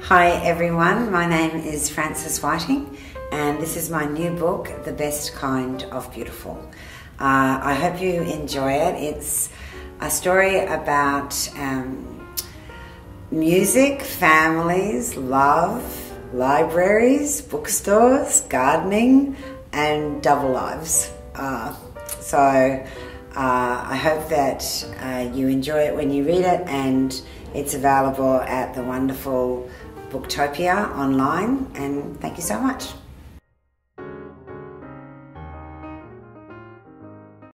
Hi everyone, my name is Frances Whiting and this is my new book, The Best Kind of Beautiful. I hope you enjoy it. It's a story about music, families, love, libraries, bookstores, gardening and double lives. I hope that you enjoy it when you read it, and it's available at the wonderful Booktopia online, and thank you so much.